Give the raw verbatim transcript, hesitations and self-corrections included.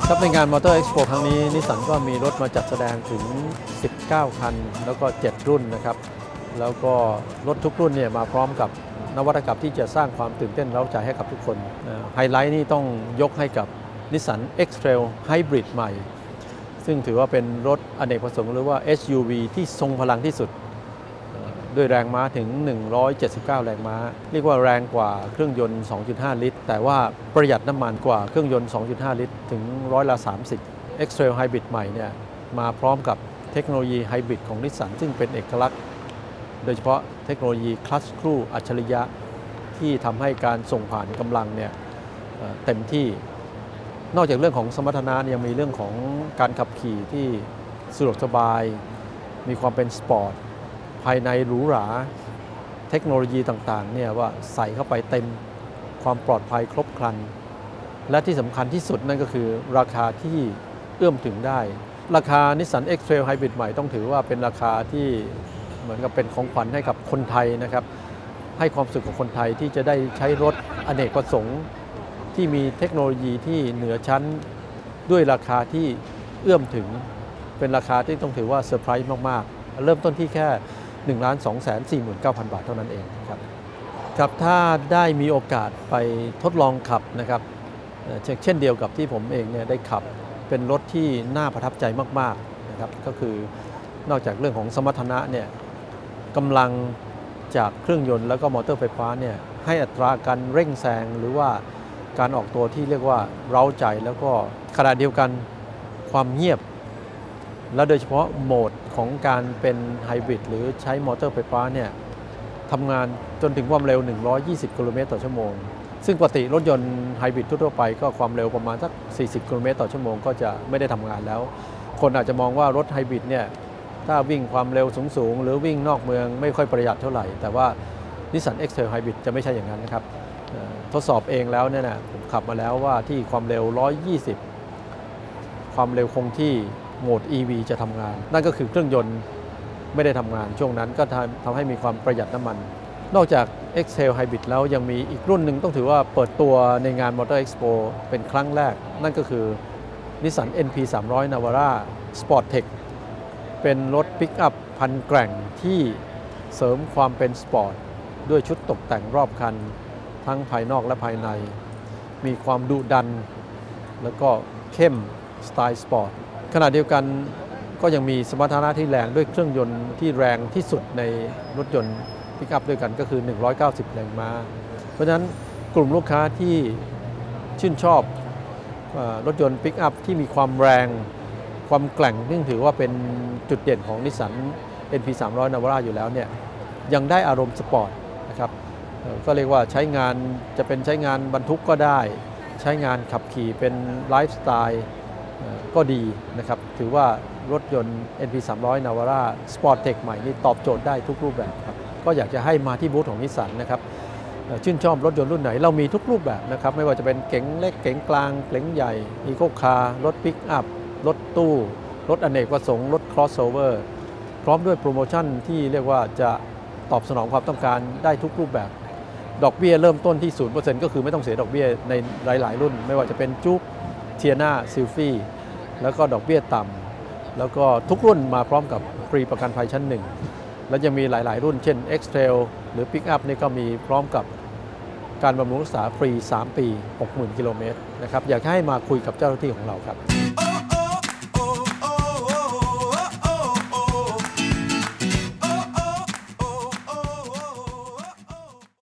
ครับในงาน Motor Expo ครั้งนี้นิสสันก็มีรถมาจัดแสดงถึงสิบเก้าคันแล้วก็เจ็ดรุ่นนะครับแล้วก็รถทุกรุ่นเนี่ยมาพร้อมกับนวัตกรรมที่จะสร้างความตื่นเต้นเร้าใจให้กับทุกคนไฮไลท์นี่ต้องยกให้กับนิสสัน X-Trail Hybrid ใหม่ซึ่งถือว่าเป็นรถอเนกประสงค์หรือว่า เอส ยู วี ที่ทรงพลังที่สุดด้วยแรงม้าถึงหนึ่งร้อยเจ็ดสิบเก้าแรงม้าเรียกว่าแรงกว่าเครื่องยนต์ สองจุดห้า ลิตรแต่ว่าประหยัดน้ำมันกว่าเครื่องยนต์ สองจุดห้า ลิตรถึงร้อยละสามสิบ X-Trail Hybrid ใหม่เนี่ยมาพร้อมกับเทคโนโลยีไฮบริดของนิสสันซึ่งเป็นเอกลักษณ์โดยเฉพาะเทคโนโลยีคลัตช์ครูอัจฉริยะที่ทำให้การส่งผ่านกำลังเนี่ยเต็มที่นอกจากเรื่องของสมรรถนะยังมีเรื่องของการขับขี่ที่สะดวกสบายมีความเป็นสปอร์ตภายในหรูหราเทคโนโลยีต่างๆเนี่ยว่าใส่เข้าไปเต็มความปลอดภัยครบครันและที่สำคัญที่สุดนั่นก็คือราคาที่เอื้อมถึงได้ราคา Nissan X-Trail Hybrid ใหม่ต้องถือว่าเป็นราคาที่เหมือนกับเป็นของขวัญให้กับคนไทยนะครับให้ความสุขกับคนไทยที่จะได้ใช้รถอเนกประสงค์ที่มีเทคโนโลยีที่เหนือชั้นด้วยราคาที่เอื้อมถึงเป็นราคาที่ต้องถือว่าเซอร์ไพรส์มากๆเริ่มต้นที่แค่ หนึ่งล้านสองแสนสี่หมื่นเก้าพัน บาทเท่านั้นเองครับครับถ้าได้มีโอกาสไปทดลองขับนะครับเช่นเดียวกับที่ผมเองเนี่ยได้ขับเป็นรถที่น่าประทับใจมากๆนะครับก็คือนอกจากเรื่องของสมรรถนะเนี่ยกำลังจากเครื่องยนต์แล้วก็มอเตอร์ไฟฟ้าเนี่ยให้อัตราการเร่งแซงหรือว่าการออกตัวที่เรียกว่าเร้าใจแล้วก็ขณะเดียวกันความเงียบและโดยเฉพาะโหมดของการเป็นไฮบริดหรือใช้มอเตอร์ไฟฟ้าเนี่ยทำงานจนถึงความเร็วหนึ่งร้อยยี่สิบกิโลเมตรต่อชั่วโมงซึ่งปกติรถยนต์ไฮบริดทั่วไปก็ความเร็วประมาณสักสี่สิบกิโลเมตรต่อชั่วโมงก็จะไม่ได้ทำงานแล้วคนอาจจะมองว่ารถไฮบริดเนี่ยถ้าวิ่งความเร็วสูงๆหรือวิ่งนอกเมืองไม่ค่อยประหยัดเท่าไหร่แต่ว่า Nissan X-Trail Hybrid จะไม่ใช่อย่างนั้นนะครับทดสอบเองแล้วเนี่ยนะผมขับมาแล้วว่าที่ความเร็วหนึ่งร้อยยี่สิบความเร็วคงที่โหมด อี วี จะทำงานนั่นก็คือเครื่องยนต์ไม่ได้ทำงานช่วงนั้นก็ทำให้มีความประหยัดน้ำมันนอกจาก X-Trail Hybrid แล้วยังมีอีกรุ่นหนึ่งต้องถือว่าเปิดตัวในงาน Motor Expo เป็นครั้งแรกนั่นก็คือ Nissan เอ็น พี สามร้อย Navara Sportec เป็นรถปิกอัพพันแกร่งที่เสริมความเป็นสปอร์ตด้วยชุดตกแต่งรอบคันทั้งภายนอกและภายในมีความดุดันแล้วก็เข้มสไตล์สปอร์ตขณะเดียวกันก็ยังมีสมรรถนะที่แรงด้วยเครื่องยนต์ที่แรงที่สุดในรถยนต์ปิกอัพด้วยกันก็คือหนึ่งร้อยเก้าสิบแรงม้าเพราะฉะนั้นกลุ่มลูกค้าที่ชื่นชอบรถยนต์ปิกอัพที่มีความแรงความแกร่งซึ่งถือว่าเป็นจุดเด่นของ Nissan เอ็น พี สามร้อย Navara อยู่แล้วเนี่ยยังได้อารมณ์สปอร์ตนะครับก็เรียกว่าใช้งานจะเป็นใช้งานบรรทุกก็ได้ใช้งานขับขี่เป็นไลฟ์สไตล์ก็ดีนะครับถือว่ารถยนต์ เอ็น พี สามร้อย Navara Sportec ใหม่นี่ตอบโจทย์ได้ทุกรูปแบบครับก็อยากจะให้มาที่บูธของนิสสันนะครับชื่นชอบรถยนต์รุ่นไหนเรามีทุกรูปแบบนะครับไม่ว่าจะเป็นเก๋งเล็กเก๋งกลางเก๋งใหญ่อีโคคาร์รถปิกอัพรถตู้รถอเนกประสงค์รถ crossover พร้อมด้วยโปรโมชั่นที่เรียกว่าจะตอบสนองความต้องการได้ทุกรูปแบบดอกเบี้ยเริ่มต้นที่ ศูนย์เปอร์เซ็นต์ ก็คือไม่ต้องเสียดอกเบี้ยในหลายๆรุ่นไม่ว่าจะเป็นจุ๊กเทียน่าซิลฟี่แล้วก็ดอกเบี้ยต่ำแล้วก็ทุกรุ่นมาพร้อมกับฟรีประกันภัยชั้นหนึ่งและจะมีหลายๆรุ่นเช่น X-Trail หรือ Pick-up นี่ก็มีพร้อมกับการบำรุงรักษาฟรีสามปี หกหมื่น กิโลเมตรนะครับอยากให้มาคุยกับเจ้าหน้าที่ของเราครับ